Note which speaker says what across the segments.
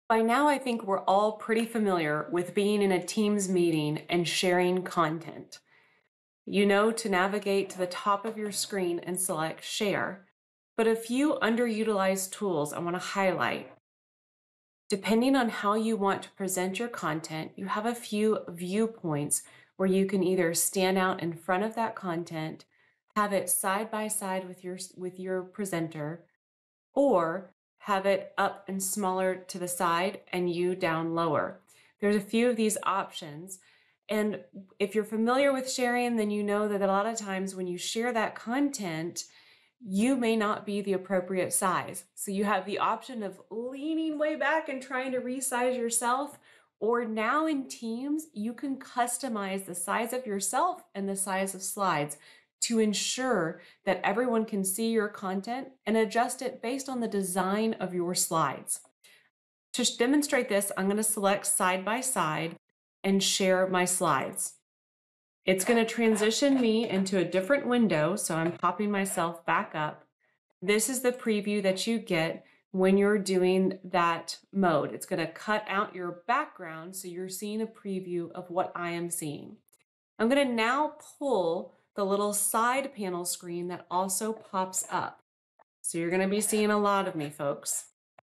Speaker 1: By now, I think we're all pretty familiar with being in a Teams meeting and sharing content. You know to navigate to the top of your screen and select Share, but a few underutilized tools I want to highlight. Depending on how you want to present your content, you have a few viewpoints where you can either stand out in front of that content, have it side by side with your presenter, or have it up and smaller to the side and you down lower. There's a few of these options. And if you're familiar with sharing, then you know that a lot of times when you share that content, you may not be the appropriate size. So you have the option of leaning way back and trying to resize yourself, or now in Teams, you can customize the size of yourself and the size of slides to ensure that everyone can see your content and adjust it based on the design of your slides. To demonstrate this, I'm going to select side by side and share my slides. It's going to transition me into a different window, so I'm popping myself back up. This is the preview that you get when you're doing that mode. It's going to cut out your background so you're seeing a preview of what I am seeing. I'm going to now pull the little side panel screen that also pops up. So you're going to be seeing a lot of me, folks.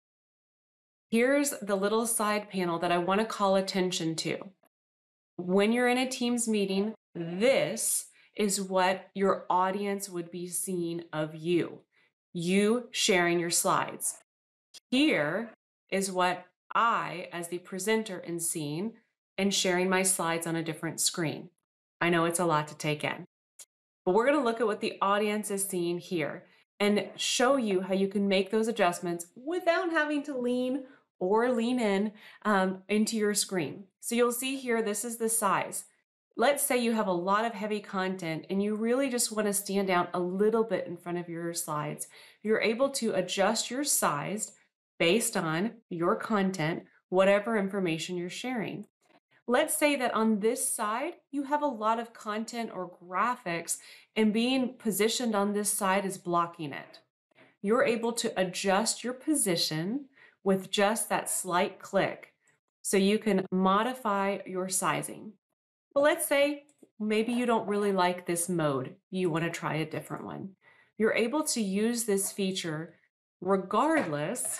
Speaker 1: Here's the little side panel that I want to call attention to. When you're in a Teams meeting, this is what your audience would be seeing of you. You sharing your slides. Here is what I, as the presenter, am seeing and sharing my slides on a different screen. I know it's a lot to take in, but we're going to look at what the audience is seeing here and show you how you can make those adjustments without having to lean or lean in into your screen. So you'll see here, this is the size. Let's say you have a lot of heavy content and you really just want to stand out a little bit in front of your slides. You're able to adjust your size based on your content, whatever information you're sharing. Let's say that on this side, you have a lot of content or graphics and being positioned on this side is blocking it. You're able to adjust your position with just that slight click. So you can modify your sizing. But let's say maybe you don't really like this mode. You want to try a different one. You're able to use this feature regardless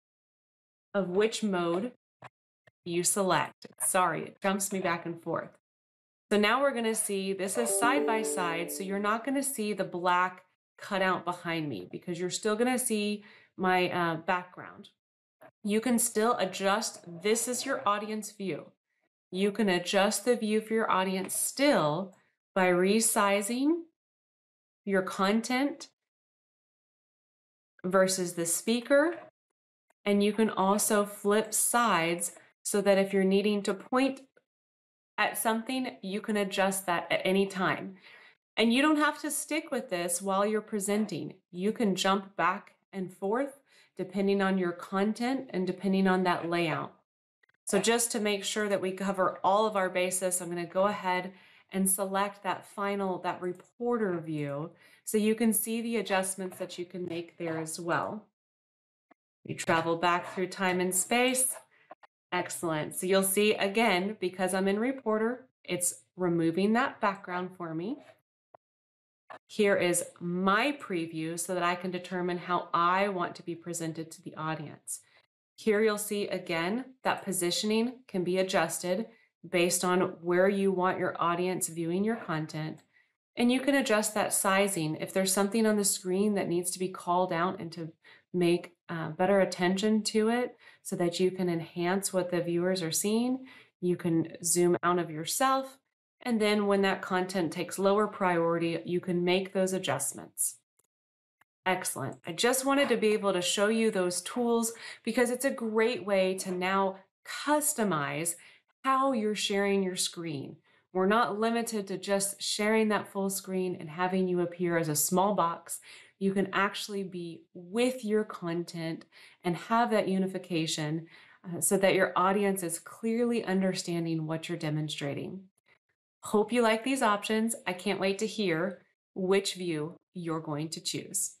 Speaker 1: of which mode you select. Sorry, it jumps me back and forth. So now we're going to see, this is side by side, so you're not going to see the black cutout behind me because you're still going to see my background. You can still adjust, this is your audience view. You can adjust the view for your audience still by resizing your content versus the speaker. And you can also flip sides so that if you're needing to point at something, you can adjust that at any time. And you don't have to stick with this while you're presenting. You can jump back and forth depending on your content and depending on that layout. So just to make sure that we cover all of our bases, I'm going to go ahead and select that reporter view so you can see the adjustments that you can make there as well. You travel back through time and space. Excellent. So you'll see again, because I'm in reporter, it's removing that background for me. Here is my preview so that I can determine how I want to be presented to the audience. Here you'll see again that positioning can be adjusted based on where you want your audience viewing your content. And you can adjust that sizing. If there's something on the screen that needs to be called out and to make better attention to it so that you can enhance what the viewers are seeing, you can zoom out of yourself. And then when that content takes lower priority, you can make those adjustments. Excellent. I just wanted to be able to show you those tools because it's a great way to now customize how you're sharing your screen. We're not limited to just sharing that full screen and having you appear as a small box. You can actually be with your content and have that unification so that your audience is clearly understanding what you're demonstrating. Hope you like these options. I can't wait to hear which view you're going to choose.